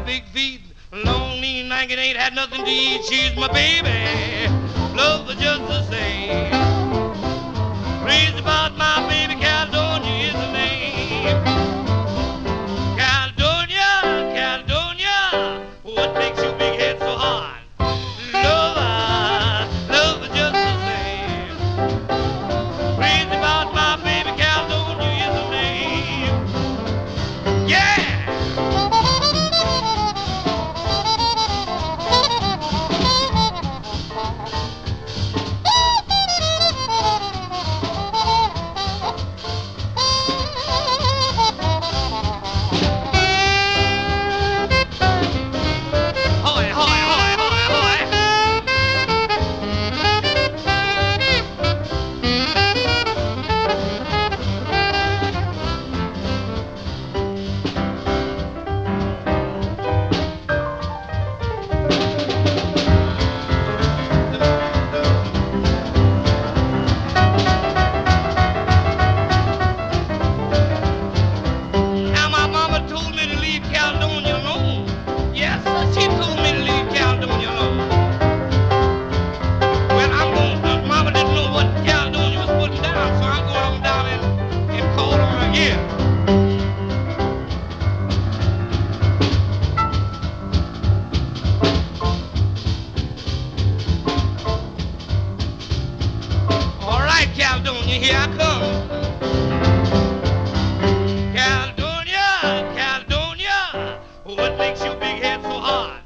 big feet, long, lean, lank, it ain't had nothing to eat. She's my baby. Love her just the same. Crazy about my baby, Caledonia is the name. Caledonia, Caledonia, what makes your big head so hard? Love her just the same. Crazy about my baby, Caledonia is the name. Yeah! Hoy, hoy, hoy, hoy, hoy. Now my mama told me to leave Caledonia alone. Yes, she told me to leave Caledonia alone. Well, mama didn't know what Caledonia was putting down, so I'm going on down and call on her again. All right, Caledonia, here I come. Caledonia, Caledonia, what makes your big head so hard?